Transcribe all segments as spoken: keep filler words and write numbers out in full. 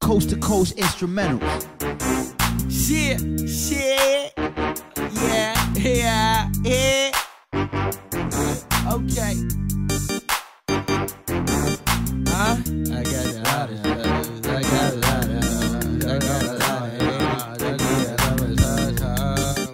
coast to coast instrumentals. Shit, shit, yeah, yeah, yeah. Okay. Huh? I got a lot of love. I got a lot of love. I got a lot of love. I got a lot of love.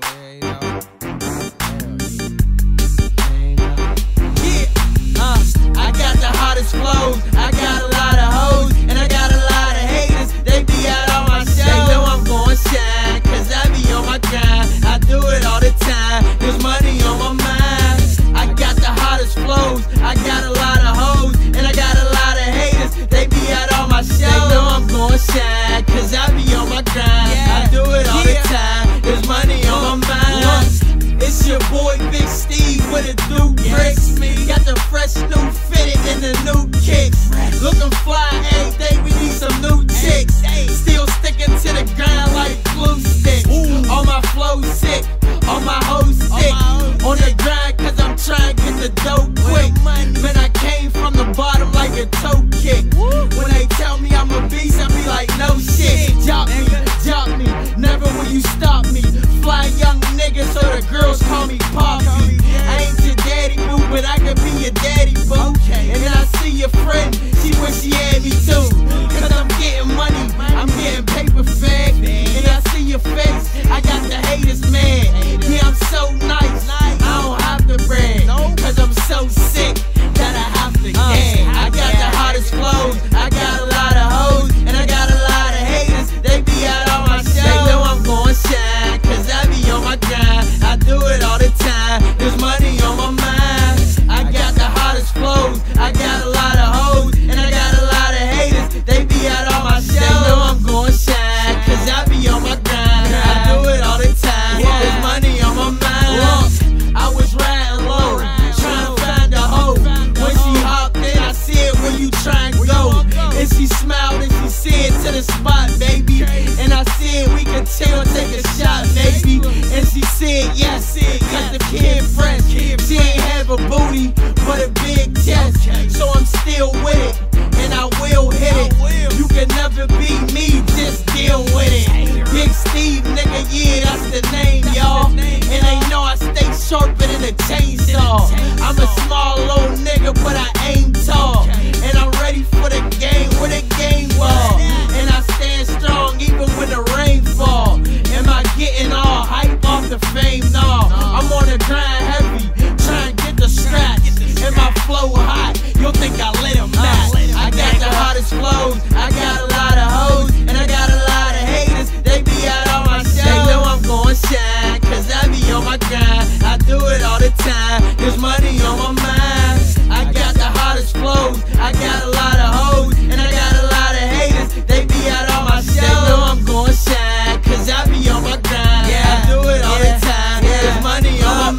Yeah, uh, I got the hottest flows. I got a lot of hoes, and I got a lot of haters. They be out on my show. They know I'm gon' shine, cause I be on my grind. I do it all the time. There's money on my mind. I got the hottest flows. I got a lot of hoes, and I got a lot of haters. They be out on my show. They know I'm gon' shine, cause I be on my grind. I do it all the time. There's money on my mind. It's your boy Big Steve with a new bricks. Got the fresh new fitted and the new kicks. Looking fly every day, we need some new chicks. Still sticking to the grind like glue stick. All my flows sick, all my hoes sick. On the grind cause I'm trying to get the dough quick. Man, I came from the bottom like a toe kick. When they tell me I'm a beast, I be like, no shit. Drop me, drop me, never will you stop me. Fly young nigga, so the girls call me Poppy. I ain't your daddy boo, but I could be your daddy boo. And I see your friend, she wish she had me too. Cause I'm getting money, I'm getting paper fag. And I see your face, I got the haters mad. Yeah, I'm so nice, I don't have to brag. Cause I'm so sick that I have to gag. I got the hottest flows, I got a lot of hoes, and I got a lot of haters. They be out on my show. They know I'm gon' shine, cause I be on my grind. I do it all the time, there's money on my mind. I got the hottest flows, I got a lot of hoes, and I got a lot of haters. They be out on my show. They know I'm gon' shine, cause I be on my grind. I do it all the time, there's money on my mind. I was riding low, trying to find a hoe. When she hopped in, I said, where you trying to go? And she smiled and she said, to the spot, baby. And I said, we can chill, take a shot, baby. And she said, yes, cause the kid fresh. She ain't have a booty, but a big chest. So I'm still with it, and I will hit it. You can never beat me, just deal with it. Big Steve, nigga, yeah, that's the name, y'all. And they know I stay sharper than a chainsaw. I'm a small little nigga, but I aim tall. And I'm ready for the game, where the game ball. And I stand strong even when the rain fall. Am I getting all hype off the fame? No, I'm on the grind heavy, trying to get the scratch. And my flow hot, you'll think I lit him back. I got the hottest flows, I got a lot of hoes, and I got a lot of haters. They be out on my show. They know I'm gon' shine, cause I be on my grind. I do it all the time, there's money on my mind. I got the hottest flows, I got a lot of hoes, and I got a lot of haters. They be out on my show. They know I'm gon' shine, cause I be on my grind. I do it all the time, there's money on my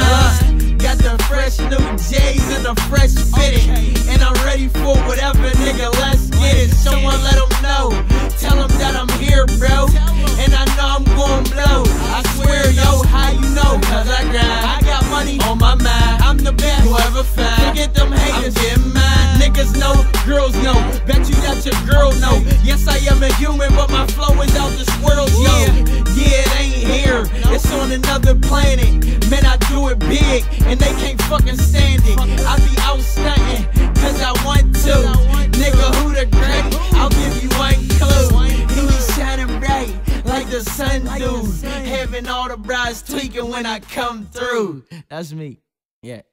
mind. Got the fresh new J's and the fresh fitting, and I'm ready for whatever, nigga, let's get it. Someone let them know, tell them that I'm here, bro. And I know I'm gon' blow, I swear, yo, how you know? Cause I grind, I got money on my mind. I'm the best you ever found. Forget them haters, I'm getting mine. Niggas know, girls know, bet you that your girl know. Yes, I am a human, but my flow is out this world, yo. Yeah, it ain't here, it's on another planet. Man, I do it big, and they can't fucking stand it. I be out stunting, cause I want to. Nigga, who the great? I'll give you one clue. He be shining bright like the sun do. Having all the brides tweaking when I come through. That's me, yeah.